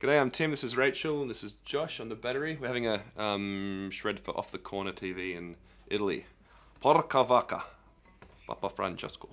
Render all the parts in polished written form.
G'day, I'm Tim, this is Rachel, and this is Josh on the battery. We're having a shred for Off the Corner TV in Italy. Porca Vacca, Papa Francesco.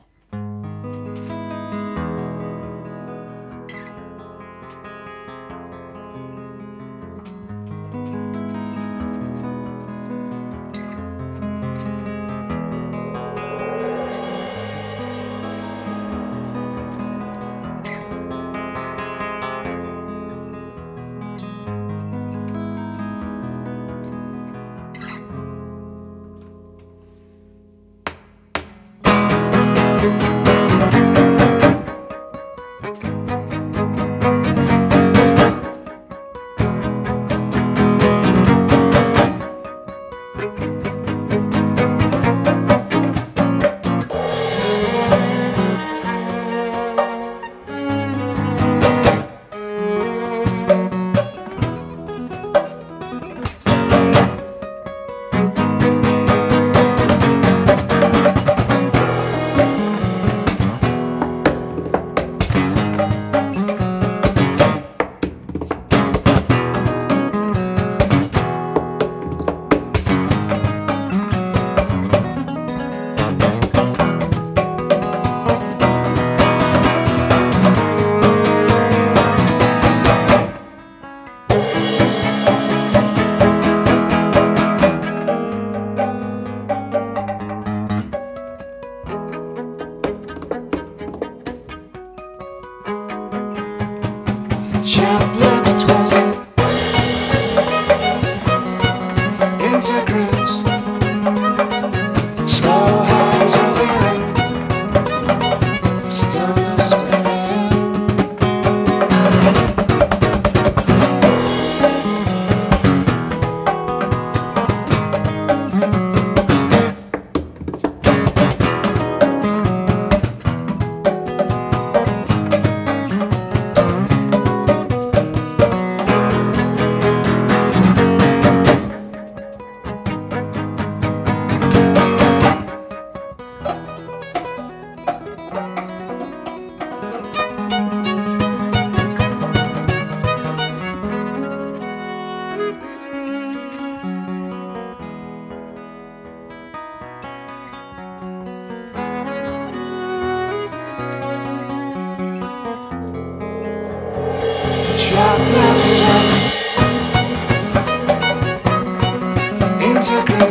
Chapped lips twist into grooves. Slow hands revealing stillness within. Chapped lips twist into grooves.